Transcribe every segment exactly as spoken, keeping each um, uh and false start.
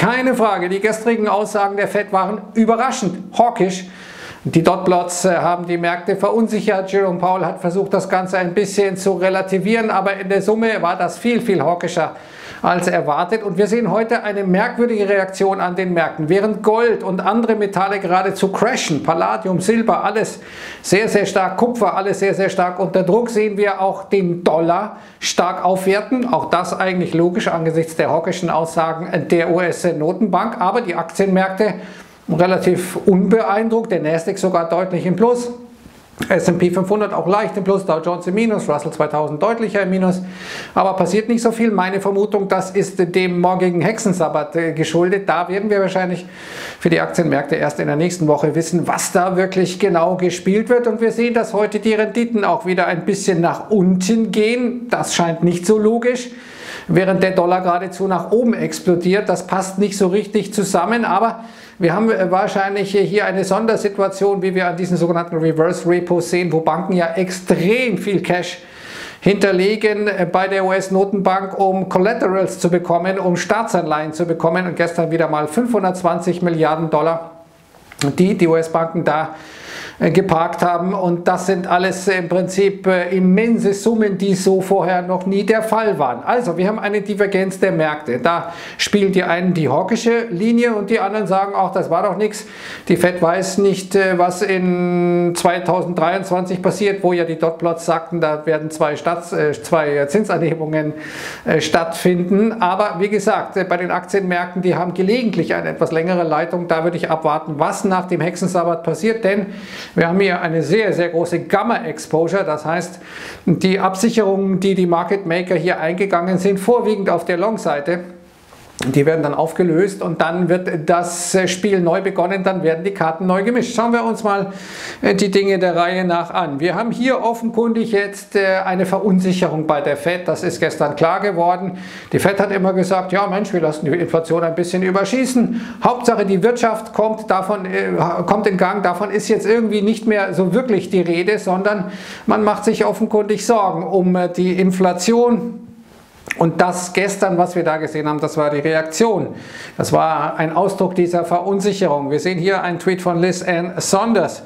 Keine Frage, die gestrigen Aussagen der Fed waren überraschend hawkisch. Die Dotplots haben die Märkte verunsichert. Jerome Powell hat versucht, das Ganze ein bisschen zu relativieren, aber in der Summe war das viel, viel hawkischer als erwartet. Und wir sehen heute eine merkwürdige Reaktion an den Märkten. Während Gold und andere Metalle geradezu crashen, Palladium, Silber, alles sehr, sehr stark, Kupfer, alles sehr, sehr stark unter Druck, sehen wir auch den Dollar stark aufwerten. Auch das eigentlich logisch angesichts der hawkischen Aussagen der U S-Notenbank. Aber die Aktienmärkte relativ unbeeindruckt, der Nasdaq sogar deutlich im Plus, S und P fünfhundert auch leicht im Plus, Dow Jones im Minus, Russell zweitausend deutlicher im Minus, aber passiert nicht so viel. Meine Vermutung, das ist dem morgigen Hexensabbat geschuldet. Da werden wir wahrscheinlich für die Aktienmärkte erst in der nächsten Woche wissen, was da wirklich genau gespielt wird. Und wir sehen, dass heute die Renditen auch wieder ein bisschen nach unten gehen. Das scheint nicht so logisch, während der Dollar geradezu nach oben explodiert. Das passt nicht so richtig zusammen, aber wir haben wahrscheinlich hier eine Sondersituation, wie wir an diesen sogenannten Reverse Repos sehen, wo Banken ja extrem viel Cash hinterlegen bei der U S-Notenbank, um Collaterals zu bekommen, um Staatsanleihen zu bekommen. Und gestern wieder mal fünfhundertzwanzig Milliarden Dollar, die die U S-Banken da geparkt haben, und das sind alles im Prinzip immense Summen, die so vorher noch nie der Fall waren. Also wir haben eine Divergenz der Märkte. Da spielen die einen die hawkische Linie und die anderen sagen auch, das war doch nichts. Die Fed weiß nicht, was in zweitausenddreiundzwanzig passiert, wo ja die Dotplots sagten, da werden zwei, Staats-, äh, zwei Zinsanhebungen äh, stattfinden. Aber wie gesagt, bei den Aktienmärkten, die haben gelegentlich eine etwas längere Leitung. Da würde ich abwarten, was nach dem Hexensabbat passiert, denn wir haben hier eine sehr, sehr große Gamma-Exposure, das heißt, die Absicherungen, die die Market Maker hier eingegangen sind, vorwiegend auf der Long-Seite, die werden dann aufgelöst und dann wird das Spiel neu begonnen, dann werden die Karten neu gemischt. Schauen wir uns mal die Dinge der Reihe nach an. Wir haben hier offenkundig jetzt eine Verunsicherung bei der Fed, das ist gestern klar geworden. Die Fed hat immer gesagt, ja Mensch, wir lassen die Inflation ein bisschen überschießen. Hauptsache die Wirtschaft kommt, davon, äh, kommt in Gang, davon ist jetzt irgendwie nicht mehr so wirklich die Rede, sondern man macht sich offenkundig Sorgen um die Inflation. Und das gestern, was wir da gesehen haben, das war die Reaktion. Das war ein Ausdruck dieser Verunsicherung. Wir sehen hier einen Tweet von Liz Ann Sonders.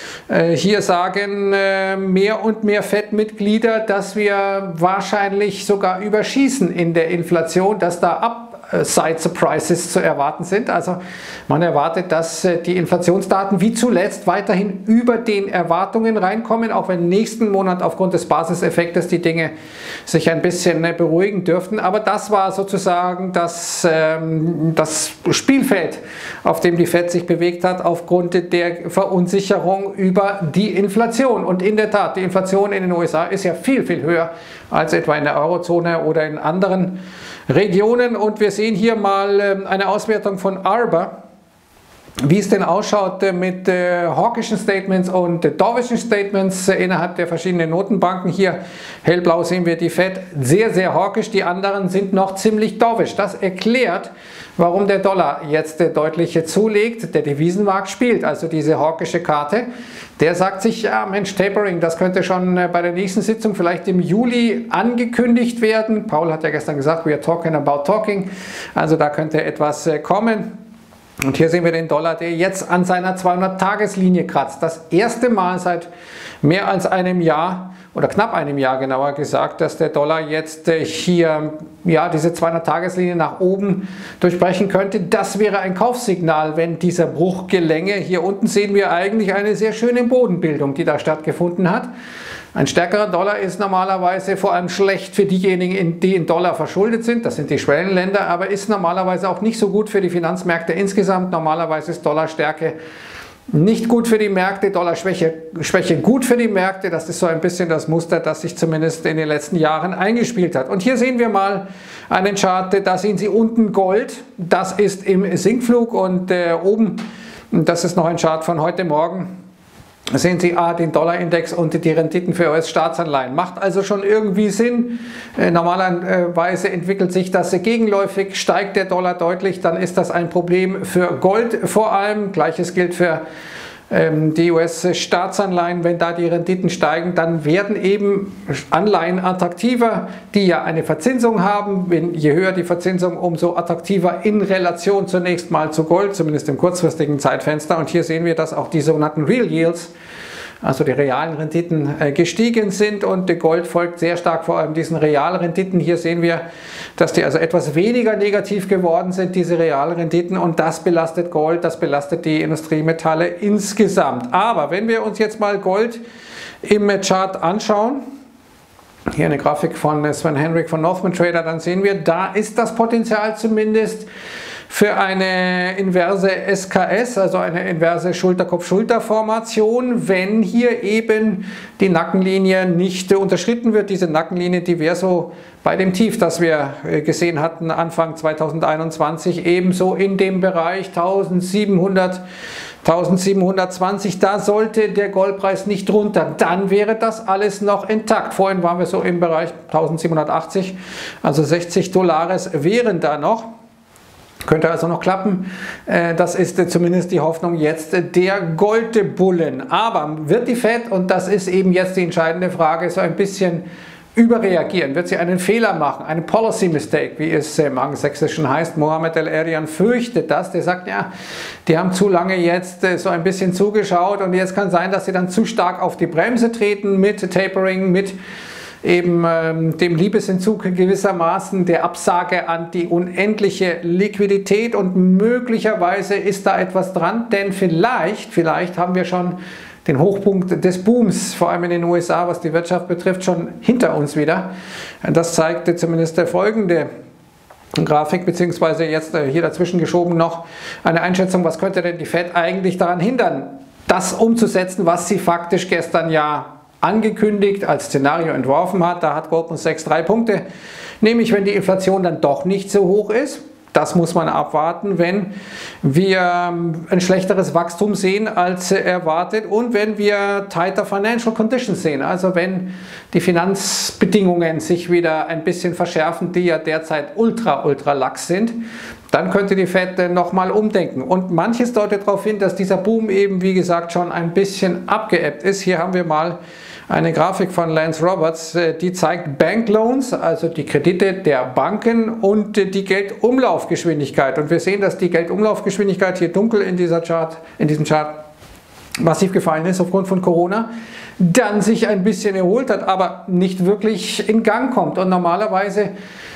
Hier sagen mehr und mehr Fed-Mitglieder, dass wir wahrscheinlich sogar überschießen in der Inflation, dass da ab Side Surprises zu erwarten sind. Also man erwartet, dass die Inflationsdaten wie zuletzt weiterhin über den Erwartungen reinkommen, auch wenn nächsten Monat aufgrund des Basiseffektes die Dinge sich ein bisschen beruhigen dürften. Aber das war sozusagen das, ähm, das Spielfeld, auf dem die Fed sich bewegt hat, aufgrund der Verunsicherung über die Inflation. Und in der Tat, die Inflation in den U S A ist ja viel, viel höher als etwa in der Eurozone oder in anderen Regionen, und wir sehen hier mal eine Auswertung von Arbor, wie es denn ausschaut mit äh, hawkischen Statements und äh, dovischen Statements äh, innerhalb der verschiedenen Notenbanken. Hier hellblau sehen wir die Fed sehr, sehr hawkisch, die anderen sind noch ziemlich dovish. Das erklärt, warum der Dollar jetzt äh, deutlich zulegt. Der Devisenmarkt spielt also diese hawkische Karte. Der sagt sich, ja Mensch, Tapering, das könnte schon äh, bei der nächsten Sitzung vielleicht im Juli angekündigt werden. Paul hat ja gestern gesagt, we are talking about talking. Also da könnte etwas äh, kommen. Und hier sehen wir den Dollar, der jetzt an seiner zweihundert-Tages-Linie kratzt. Das erste Mal seit mehr als einem Jahr oder knapp einem Jahr genauer gesagt, dass der Dollar jetzt hier ja, diese zweihundert-Tages-Linie nach oben durchbrechen könnte. Das wäre ein Kaufsignal, wenn dieser Bruch gelänge. Hier unten sehen wir eigentlich eine sehr schöne Bodenbildung, die da stattgefunden hat. Ein stärkerer Dollar ist normalerweise vor allem schlecht für diejenigen, die in Dollar verschuldet sind, das sind die Schwellenländer, aber ist normalerweise auch nicht so gut für die Finanzmärkte insgesamt. Normalerweise ist Dollarstärke nicht gut für die Märkte, Dollarschwäche Schwäche gut für die Märkte. Das ist so ein bisschen das Muster, das sich zumindest in den letzten Jahren eingespielt hat. Und hier sehen wir mal einen Chart, da sehen Sie unten Gold, das ist im Sinkflug, und äh, oben, das ist noch ein Chart von heute Morgen. Sehen Sie ah, den Dollarindex und die Renditen für U S-Staatsanleihen. Macht also schon irgendwie Sinn. Äh, normalerweise entwickelt sich das gegenläufig, steigt der Dollar deutlich, dann ist das ein Problem für Gold vor allem. Gleiches gilt für die U S-Staatsanleihen, wenn da die Renditen steigen, dann werden eben Anleihen attraktiver, die ja eine Verzinsung haben. Je höher die Verzinsung, umso attraktiver in Relation zunächst mal zu Gold, zumindest im kurzfristigen Zeitfenster. Und hier sehen wir, dass auch die sogenannten Real Yields, also die realen Renditen, gestiegen sind, und Gold folgt sehr stark vor allem diesen Realrenditen. Hier sehen wir, dass die also etwas weniger negativ geworden sind, diese Realrenditen, und das belastet Gold, das belastet die Industriemetalle insgesamt. Aber wenn wir uns jetzt mal Gold im Chart anschauen, hier eine Grafik von Sven Henrik von Northman Trader, dann sehen wir, da ist das Potenzial zumindest für eine inverse S K S, also eine inverse Schulter-Kopf-Schulter-Formation, wenn hier eben die Nackenlinie nicht unterschritten wird. Diese Nackenlinie, die wäre so bei dem Tief, das wir gesehen hatten Anfang zweitausendeinundzwanzig, ebenso in dem Bereich eintausendsiebenhundert, eintausendsiebenhundertzwanzig, da sollte der Goldpreis nicht runter, dann wäre das alles noch intakt. Vorhin waren wir so im Bereich eintausendsiebenhundertachtzig, also sechzig Dollars wären da noch. Könnte also noch klappen. Das ist zumindest die Hoffnung jetzt der Goldbullen. Aber wird die Fed, und das ist eben jetzt die entscheidende Frage, so ein bisschen überreagieren? Wird sie einen Fehler machen, einen Policy Mistake, wie es im Angelsächsischen heißt? Mohamed El-Erian fürchtet das. Der sagt, ja, die haben zu lange jetzt so ein bisschen zugeschaut, und jetzt kann sein, dass sie dann zu stark auf die Bremse treten mit Tapering, mit eben ähm, dem Liebesentzug gewissermaßen, der Absage an die unendliche Liquidität, und möglicherweise ist da etwas dran, denn vielleicht, vielleicht haben wir schon den Hochpunkt des Booms, vor allem in den U S A, was die Wirtschaft betrifft, schon hinter uns wieder. Das zeigte zumindest der folgende Grafik, beziehungsweise jetzt hier dazwischen geschoben noch eine Einschätzung, was könnte denn die Fed eigentlich daran hindern, das umzusetzen, was sie faktisch gestern ja angekündigt, als Szenario entworfen hat. Da hat Goldman Sachs drei Punkte, nämlich wenn die Inflation dann doch nicht so hoch ist. Das muss man abwarten, wenn wir ein schlechteres Wachstum sehen als erwartet, und wenn wir tighter Financial Conditions sehen, also wenn die Finanzbedingungen sich wieder ein bisschen verschärfen, die ja derzeit ultra, ultra lax sind, dann könnte die Fed nochmal umdenken. Und manches deutet darauf hin, dass dieser Boom eben, wie gesagt, schon ein bisschen abgeebbt ist. Hier haben wir mal eine Grafik von Lance Roberts, die zeigt Bankloans, also die Kredite der Banken, und die Geldumlaufgeschwindigkeit. Und wir sehen, dass die Geldumlaufgeschwindigkeit hier dunkel in, dieser Chart, in diesem Chart massiv gefallen ist aufgrund von Corona, dann sich ein bisschen erholt hat, aber nicht wirklich in Gang kommt. Und normalerweise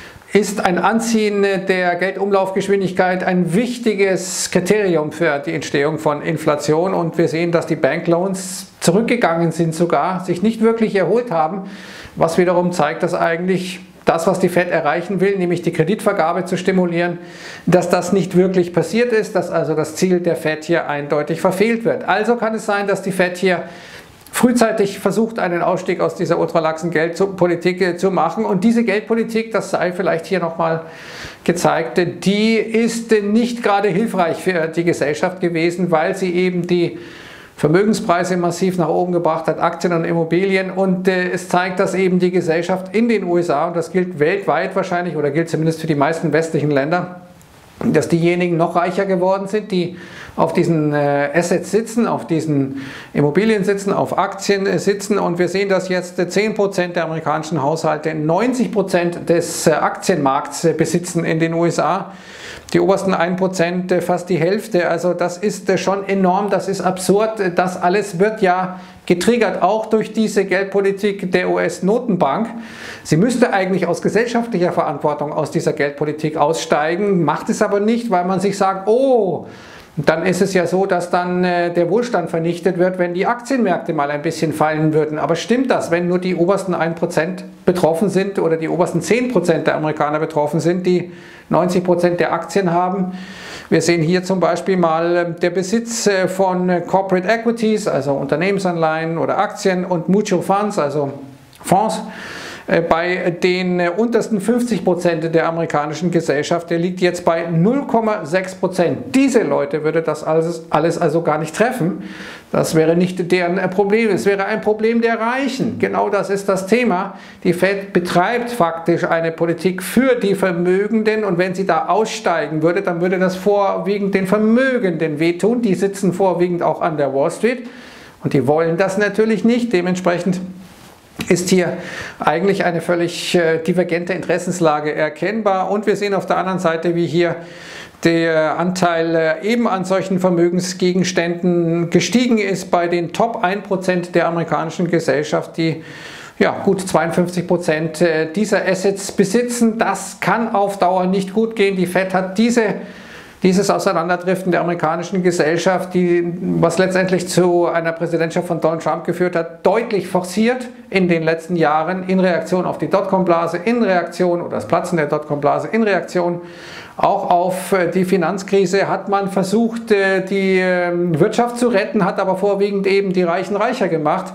ist ein Anziehen der Geldumlaufgeschwindigkeit ein wichtiges Kriterium für die Entstehung von Inflation, und wir sehen, dass die Bankloans zurückgegangen sind sogar, sich nicht wirklich erholt haben, was wiederum zeigt, dass eigentlich das, was die Fed erreichen will, nämlich die Kreditvergabe zu stimulieren, dass das nicht wirklich passiert ist, dass also das Ziel der Fed hier eindeutig verfehlt wird. Also kann es sein, dass die Fed hier frühzeitig versucht, einen Ausstieg aus dieser ultralaxen Geldpolitik zu machen. Und diese Geldpolitik, das sei vielleicht hier nochmal gezeigt, die ist nicht gerade hilfreich für die Gesellschaft gewesen, weil sie eben die Vermögenspreise massiv nach oben gebracht hat, Aktien und Immobilien. Und äh, es zeigt, dass eben die Gesellschaft in den U S A, und das gilt weltweit wahrscheinlich, oder gilt zumindest für die meisten westlichen Länder, dass diejenigen noch reicher geworden sind, die auf diesen äh, Assets sitzen, auf diesen Immobilien sitzen, auf Aktien äh, sitzen. Und wir sehen, dass jetzt äh, zehn Prozent der amerikanischen Haushalte neunzig Prozent des äh, Aktienmarkts äh, besitzen in den U S A. Die obersten ein Prozent äh, fast die Hälfte. Also das ist äh, schon enorm, das ist absurd. Das alles wird ja getriggert auch durch diese Geldpolitik der U S-Notenbank. Sie müsste eigentlich aus gesellschaftlicher Verantwortung aus dieser Geldpolitik aussteigen, macht es aber nicht, weil man sich sagt, oh, dann ist es ja so, dass dann äh, der Wohlstand vernichtet wird, wenn die Aktienmärkte mal ein bisschen fallen würden. Aber stimmt das, wenn nur die obersten ein Prozent betroffen sind oder die obersten zehn Prozent der Amerikaner betroffen sind, die neunzig Prozent der Aktien haben? Wir sehen hier zum Beispiel mal äh, der Besitz äh, von äh, Corporate Equities, also Unternehmensanleihen oder Aktien, und Mutual Funds, also Fonds, bei den untersten fünfzig Prozent der amerikanischen Gesellschaft, der liegt jetzt bei null Komma sechs Prozent. Diese Leute würde das alles, alles also gar nicht treffen. Das wäre nicht deren Problem, es wäre ein Problem der Reichen. Genau das ist das Thema. Die Fed betreibt faktisch eine Politik für die Vermögenden und wenn sie da aussteigen würde, dann würde das vorwiegend den Vermögenden wehtun. Die sitzen vorwiegend auch an der Wall Street und die wollen das natürlich nicht. Dementsprechend ist hier eigentlich eine völlig äh, divergente Interessenslage erkennbar und wir sehen auf der anderen Seite, wie hier der Anteil äh, eben an solchen Vermögensgegenständen gestiegen ist bei den Top ein Prozent der amerikanischen Gesellschaft, die ja, gut zweiundfünfzig Prozent dieser Assets besitzen. Das kann auf Dauer nicht gut gehen. Die Fed hat diese Dieses Auseinanderdriften der amerikanischen Gesellschaft, die, was letztendlich zu einer Präsidentschaft von Donald Trump geführt hat, deutlich forciert in den letzten Jahren in Reaktion auf die Dotcom-Blase, in Reaktion oder das Platzen der Dotcom-Blase, in Reaktion auch auf die Finanzkrise hat man versucht, die Wirtschaft zu retten, hat aber vorwiegend eben die Reichen reicher gemacht.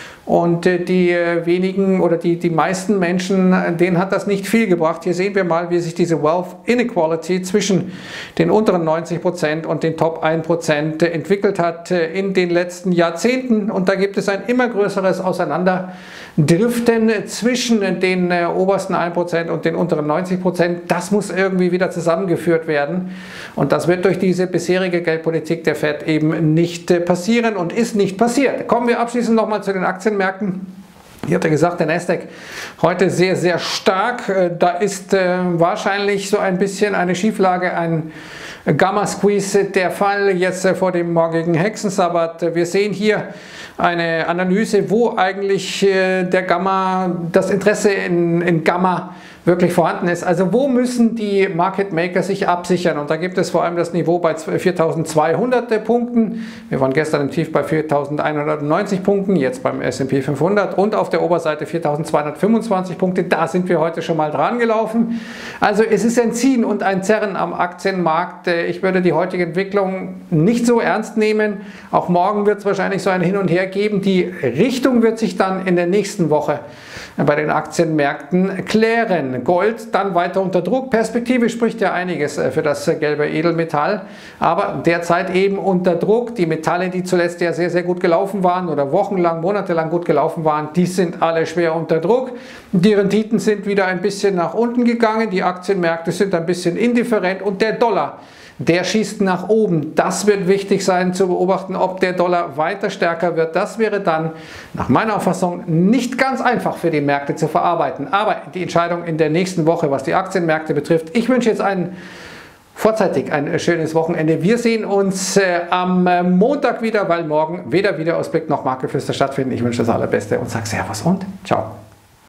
Und die wenigen oder die, die meisten Menschen, denen hat das nicht viel gebracht. Hier sehen wir mal, wie sich diese Wealth Inequality zwischen den unteren neunzig Prozent und den Top ein Prozent entwickelt hat in den letzten Jahrzehnten. Und da gibt es ein immer größeres Auseinanderdriften zwischen den obersten ein Prozent und den unteren neunzig Prozent. Das muss irgendwie wieder zusammengeführt werden. Und das wird durch diese bisherige Geldpolitik der Fed eben nicht passieren und ist nicht passiert. Kommen wir abschließend nochmal zu den Aktien. Märkten. Hier hat er gesagt, der Nasdaq heute sehr, sehr stark. Da ist äh, wahrscheinlich so ein bisschen eine Schieflage, ein Gamma-Squeeze der Fall jetzt äh, vor dem morgigen Hexensabbat. Wir sehen hier eine Analyse, wo eigentlich äh, der Gamma, das Interesse in, in Gamma wirklich vorhanden ist. Also wo müssen die Market Maker sich absichern? Und da gibt es vor allem das Niveau bei viertausendzweihundert Punkten. Wir waren gestern im Tief bei viertausendeinhundertneunzig Punkten, jetzt beim S und P fünfhundert und auf der Oberseite viertausendzweihundertfünfundzwanzig Punkte. Da sind wir heute schon mal dran gelaufen. Also es ist ein Ziehen und ein Zerren am Aktienmarkt. Ich würde die heutige Entwicklung nicht so ernst nehmen. Auch morgen wird es wahrscheinlich so ein Hin und Her geben. Die Richtung wird sich dann in der nächsten Woche bei den Aktienmärkten klären. Gold dann weiter unter Druck. Perspektivisch spricht ja einiges für das gelbe Edelmetall, aber derzeit eben unter Druck. Die Metalle, die zuletzt ja sehr, sehr gut gelaufen waren oder wochenlang, monatelang gut gelaufen waren, die sind alle schwer unter Druck. Die Renditen sind wieder ein bisschen nach unten gegangen, die Aktienmärkte sind ein bisschen indifferent und der Dollar, der schießt nach oben. Das wird wichtig sein zu beobachten, ob der Dollar weiter stärker wird. Das wäre dann nach meiner Auffassung nicht ganz einfach für die Märkte zu verarbeiten. Aber die Entscheidung in der nächsten Woche, was die Aktienmärkte betrifft. Ich wünsche jetzt einen vorzeitig ein schönes Wochenende. Wir sehen uns äh, am Montag wieder, weil morgen weder Videoausblick noch Marktgeflüster stattfinden. Ich wünsche das Allerbeste und sage Servus und ciao.